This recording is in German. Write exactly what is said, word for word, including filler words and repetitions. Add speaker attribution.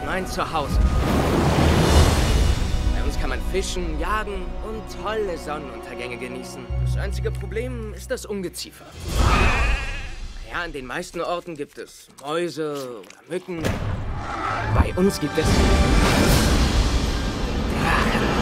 Speaker 1: Mein Zuhause. Bei uns kann man fischen, jagen und tolle Sonnenuntergänge genießen. Das einzige Problem ist das Ungeziefer. Ja, an den meisten Orten gibt es Mäuse oder Mücken. Bei uns gibt es Drachen.